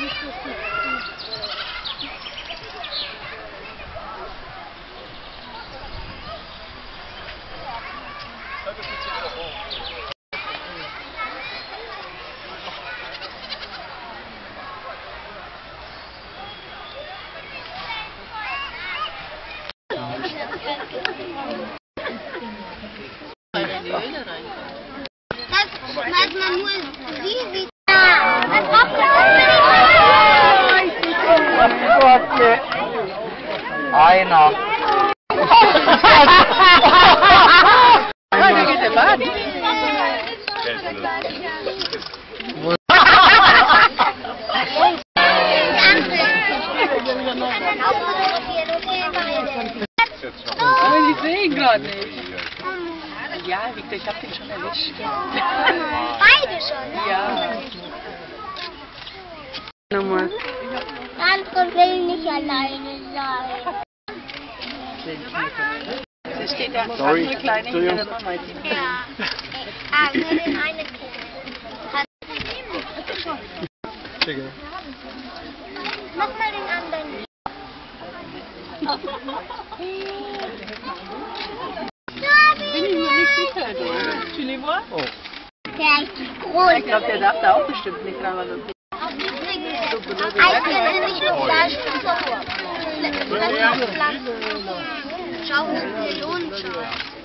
Was man nur sieht. Einer. Wie geht der Baden? Aber ich sehe ihn gerade nicht. Ja, Victor, ich hab den schon erwischt. Beide schon, ne? Ja. Nochmal. Andere will nicht alleine sein. Da steht der andere Kleine hinter der Mama. Ja. Ah, nur den einen Kind. Mach mal den anderen. Bin ich mir nicht sicher. Tu les vois? Oh. Der ist groß. Ich glaube, der darf da auch bestimmt nicht ran, weil das Eiscreme sind nicht nur Fleisch, Schau, Melonenschau.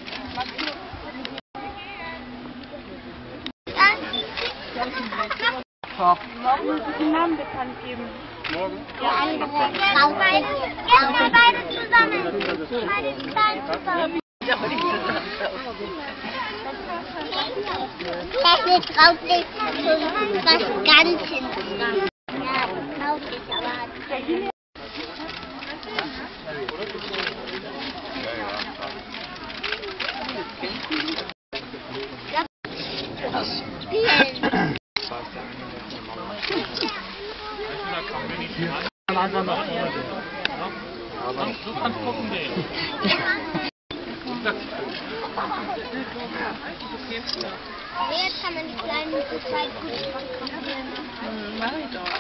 Morgen muss ich den Namen bekannt geben. Morgen? Der andere. Jetzt mal beide zusammen. Beide zusammen. Das traut sich schon was ganz hinten. Ja, traut sich aber. Spielen. Du kannst gucken gehen. Jetzt kann man die kleinen zu zweit gut fotografieren. Mach ich doch.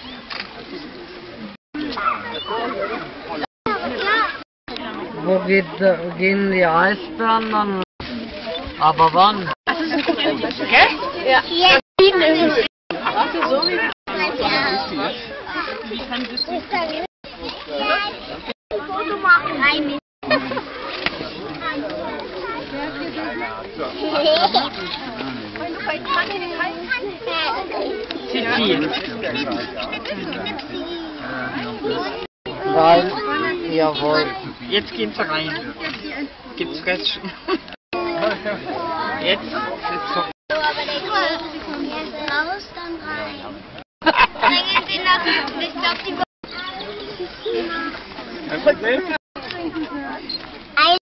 Wo gehen die Eisbären dann? Aber wann? Gell? Ja. Hier. Ach, so wie Foto machen. Rein. Rein. Jawohl. Jetzt geht's rein. Gibt's Fressen. Jetzt ist so. Aber der kommt erst raus, dann rein. Bringen Sie noch nicht auf die